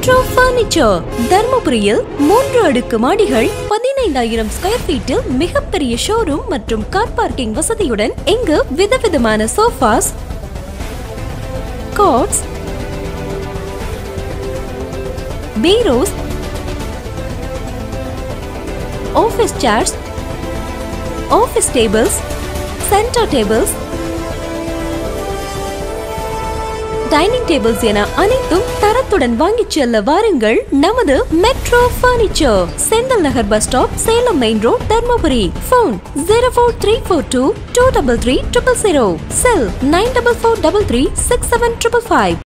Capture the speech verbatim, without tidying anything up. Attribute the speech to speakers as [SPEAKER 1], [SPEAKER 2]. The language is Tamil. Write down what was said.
[SPEAKER 1] மெட்ரோ பர்னிச்சர் தர்மபுரியில் மூன்று அடுக்கு மாடிகள் பதினைந்தாயிரம் ஸ்கொயர் ஃபீட்டில் மிகப்பெரிய ஷோரூம் மற்றும் கார் பார்க்கிங் வசதியுடன் இங்கு விதவிதமான sofas, cots, bureaus, office chairs, office tables, centre tables, dining tables என அனைத்தும் தரத்துடன் வாங்கிச் செல்ல வாருங்கள். நமது metro furniture, Senthil Nagar bus stop, Salem main road, Dharmapuri. Phone zero four three four two two double three triple zero. Cell nine double four double three six seven triple five.